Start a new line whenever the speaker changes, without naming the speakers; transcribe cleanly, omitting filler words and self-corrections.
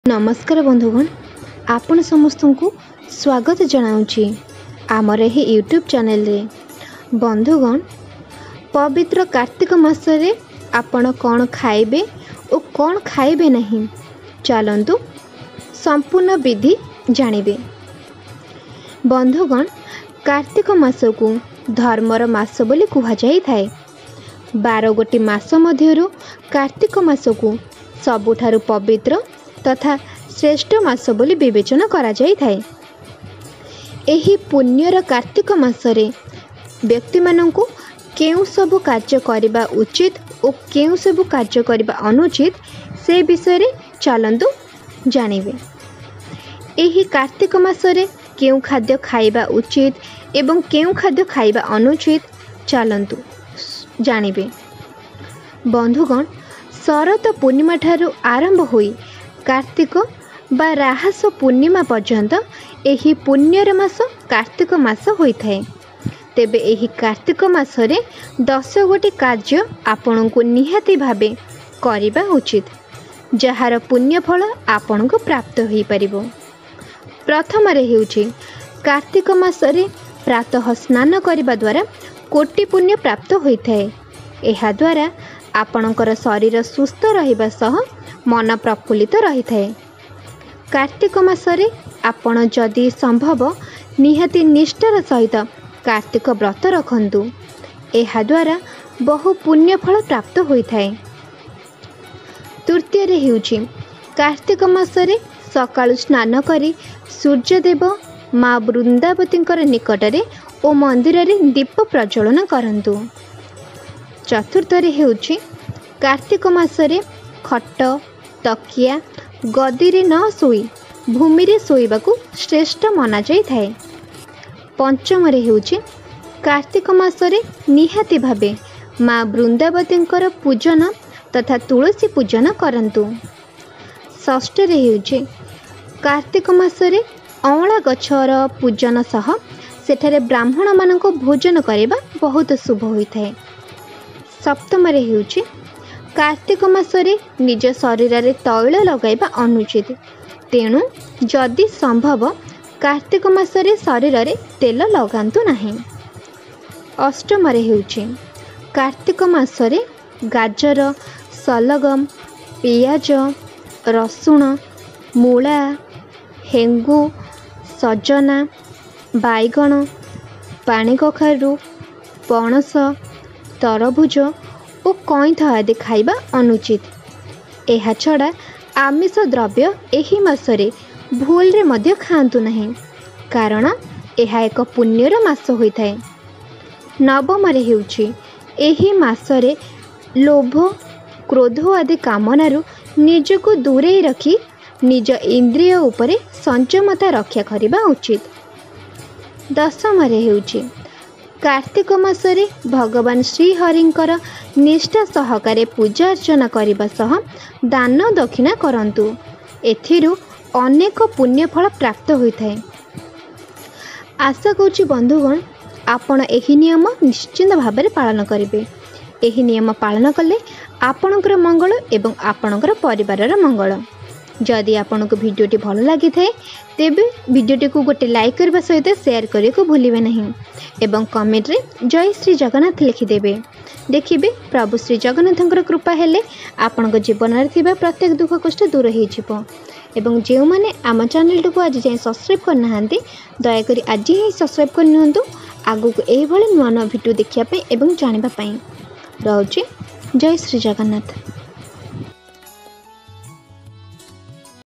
नमस्कार बंधुगण, आपण समस्त को स्वागत जनाऊँगी आमर यही यूट्यूब चैनल रे। बंधुगण, पवित्र कार्तिक मासरे आपण कौन खाइबे और कौन खाइबे नहीं, चलतु संपूर्ण विधि जानिबे। बंधुगण, कार्तिक मास को धर्मर मास बोली कहा जाई थाए। 12 गोटी मास मध्यरु कार्तिक मास को सबुठारु पवित्र तथा श्रेष्ठ मास बोली विवेचना करा जाई थाए। एही पुण्यर कार्तिक मासरे व्यक्ति मानंकु केउ सब कार्य करिबा उचित और केउ सब कार्य करिबा अनुचित से विषय रे चलंतु जानिबे। एही कार्तिक मासरे केउ खाद्य खाइबा उचित एवं केउ खाद्य खाइबा अनुचित चलंतु जानिबे। बंधुगण, शरत पूर्णिमा ठारू आरंभ होई कार्तिक बा राहास पूर्णिमा पर्यंत एही पुण्यर मास कार्तिक मास होइथाए। तेबे एही कार्तिक मासरे 10 गोटी कार्य आपनकु निहाती भाबे करिबा उचित, जहार पुण्य फल आपनकु प्राप्त होई परिबो। प्रथम रे हेउछि कार्तिक मासरे प्रातः स्नान करिबा द्वारा कोटि पुण्य प्राप्त होइथाए। एहा द्वारा आपणकर शरीर सुस्थ रहिबा सह मन प्रफुल्लित रही थाए। कार्तिक मासरे आपण जदि संभव निहाती निष्ठार सहित कार्तिक व्रत रखंतु, एहा द्वारा बहु पुण्य फल प्राप्त होइथाए। तृतीय रे हेउछि कार्तिक मासरे सकाळु स्नान करी सूर्यदेव माँ वृंदावतींकर निकटरे ओ मंदिर रे दीप प्रज्वलन करंतु। चतुर्थ रे हेउछि कार्तिक मासरे खट तकिया गदी रे न सोई भूमि रे सोइबाकू श्रेष्ठ मना जाई थाए। पंचम रे हेउछि कार्तिक मासरे निहाती भाबे माँ वृंदावतींकर पूजन तथा तुलसी पूजन करंतु। षष्ठ रे हेउछि कार्तिक मासरे अँवला गछर पूजन सह सेठारे ब्राह्मण मानक भोजन करबा बहुत शुभ होइथाए। सप्तम रे हेउछि कार्तिक मासरे निज शरीर रे तैल लगाइबा अनुचित, तेणु जदि संभव कार्तिक मासरे शरीर रे तेल लगांतु नहीं। अष्टम रे हेउछि कार्तिक मासरे गाजर सलगम पियाज रसुण मूला हेंगु सजना बाइगण पानी कखारु पणस तरभुज और कईथ आदि खाइबा अनुचित। एहा छड़ा आमिष द्रव्य एही मासरे भूल रे मध्य खांतु नहीं, कारण एहा एक पुण्यर मास होइथाए। नवम रे हेउछि एही मासरे लोभ क्रोध आदि कामनारु निजको दूरे रखी निज इंद्रिय उपरे संयमता रक्षा करिबा उचित। दशम रे हेउछि कार्तिक मासरे भगवान श्री हरिंकर निष्ठा सहकारे पूजा अर्चना करने सह दान दक्षिणा करंतु, एथिरु अनेक पुण्य फल प्राप्त होइथाए। आशा करूछि बंधुगण आपण एही नियम निश्चिंत भाबरे पालन करिवे। एही नियम पालन कले आपणकर मंगल एवं आपणकर परिवारर मंगल। जदि आपनको भिडियोटी भल लगी थाए तेबे भिडियोटी को गोटे लाइक करबा सहित शेयर करने को भूलिबे नहीं एवं कमेंट रे जय श्री जगन्नाथ लिखिदेवे। देखिबे प्रभु श्री जगन्नाथंकर कृपा हेले आपनको जीवन रे थिबा प्रत्येक दुख कष्ट दूर हो जिवो। एवं जे माने आम चैनल को आज जाए सब्सक्राइब करना दया करी आज ही सब्सक्राइब कर नियंतु, आगु को एही भली नुआ नुआ भिडियो देखिया पे एवं जानिबा पई। रहउची जय श्री जगन्नाथ।